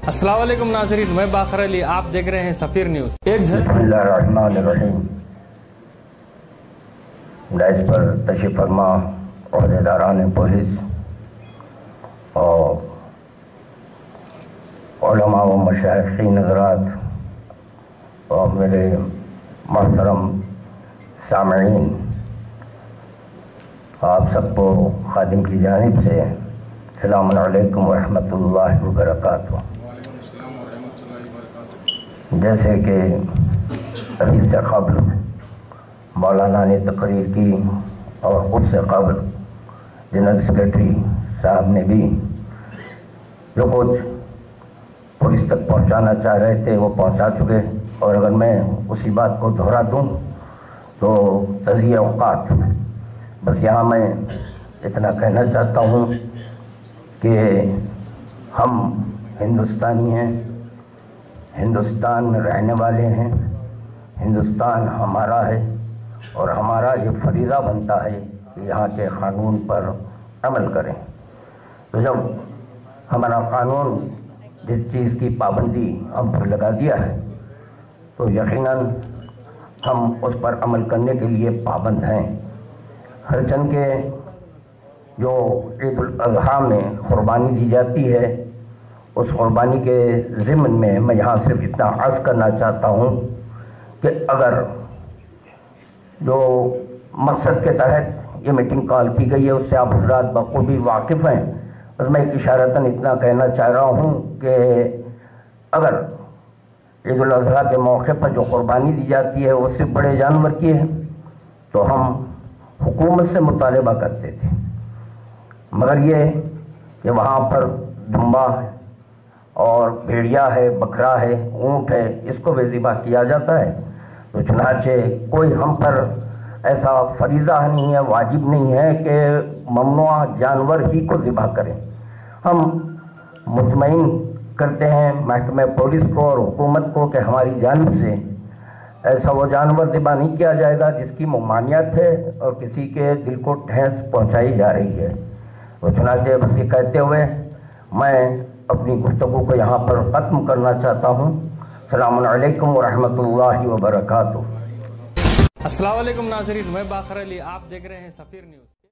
अस्सलाम वालेकुम नाज़रीन, मैं बाखर अली, आप देख रहे हैं सफीर न्यूज़। एक बिस्मिल्लाहिर्रहमानिर्रहीम। डाइस पर तशरीफ़ फरमा ओहदेदारान पुलिस और उलमा व मशाइख़ीन हज़रात और मेरे मोहतरम सामईन, आप सबको खादिम की जानिब से अस्सलामु अलैकुम व रहमतुल्लाहि व बरकातुहू। जैसे कि अभी से क़ब्ल मौलाना ने तकरीर की और उससे क़ब्ल जनरल सेक्रेटरी साहब ने भी जो कुछ पुलिस तक पहुंचाना चाह रहे थे वो पहुंचा चुके। और अगर मैं उसी बात को दोहरा दूं तो तज़िया औक़ात, बस यहाँ मैं इतना कहना चाहता हूँ कि हम हिंदुस्तानी हैं, हिंदुस्तान में रहने वाले हैं, हिंदुस्तान हमारा है और हमारा ये फरीज़ा बनता है कि यहाँ के क़ानून पर अमल करें। तो जब हमारा क़ानून जिस चीज़ की पाबंदी हम पर लगा दिया है तो यकीनन हम उस पर अमल करने के लिए पाबंद हैं। हर जन के जो ईद उल अज़हा में क़ुरबानी दी जाती है, उस क़ुरबानी के ज़िम्न में मैं यहाँ सिर्फ इतना अर्ज़ करना चाहता हूँ कि अगर जो मकसद के तहत ये मीटिंग कॉल की गई है उससे आप हज़रात बखूबी वाकिफ़ हैं, बस मैं इशारतन इतना कहना चाह रहा हूँ कि अगर ईद उल अज़हा के मौके पर जो क़ुरबानी दी जाती है वो सिर्फ बड़े जानवर की है तो हम हुकूमत से मुतालबा करते थे, मगर ये कि वहाँ पर दुम्बा और भेड़िया है, बकरा है, ऊँट है, इसको भी ज़िबा किया जाता है। तो चुनांचे कोई हम पर ऐसा फरीज़ा नहीं है, वाजिब नहीं है कि ममनुआ जानवर ही को ज़िबा करें। हम मुतमईन करते हैं महकमे पुलिस को और हुकूमत को कि हमारी जानिब से ऐसा वो जानवर ज़िबा नहीं किया जाएगा जिसकी ममानियत है और किसी के दिल को ठेस पहुँचाई जा रही है। तो चुनांचे बस ये कहते हुए मैं अपनी गुफ्तगू को यहाँ पर ख़त्म करना चाहता हूँ। अस्सलामु अलैकुम व रहमतुल्लाहि व बरकातुहू। अस्सलाम वालेकुम नाज़रीन, मैं बाखर अली, आप देख रहे हैं सफीर न्यूज़।